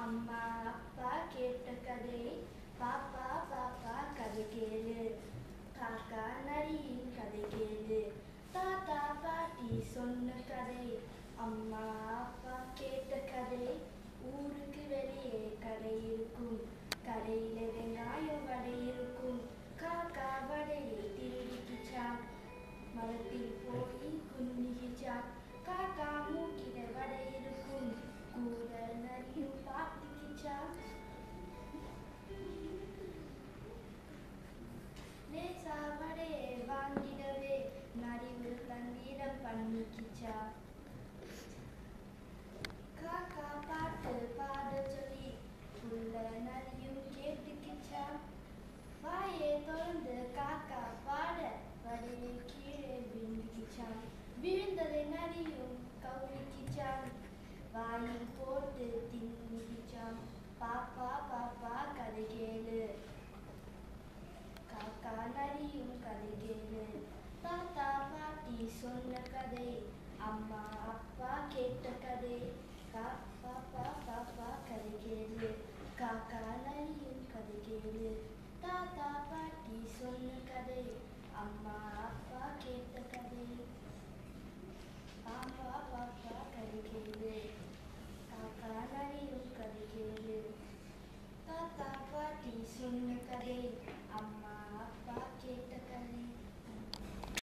அம்மா அப்பா கேட்ட கதை பாப்பா பாப்பா கதை கேளு காக்கா நரியின் கதை கேளு தாத்தா பாட்டி சொன்ன கதை அம்மா அப்பா கேட்ட கதை ஊருக்கு வெளியே கடை இருக்கும் கடையில வெங்காயம் வடை இருக்கும் காக்கா வடையை திருடிக்கிச்சான் மரத்தில் போய் குந்திக்கிச்சான் காக்கா மூக்கில வடை இருக்கும் கூட நரியும் பார்த்துக்கிச்சான் லேசா வடையை வாங்கிடவே நரி ஒரு தந்திரம் பண்ணிக்கிச்சா காக்கா பாட்டு பாட சொல்லி புள்ள நரியும் கேட்டுக்கிச்சா வாயை திறந்து காக்கா பாட வடையை கீழே விழுந்துக்கிச்சான் விழுந்ததை நரியும் கவுளிக்கிச்சான் வாயில்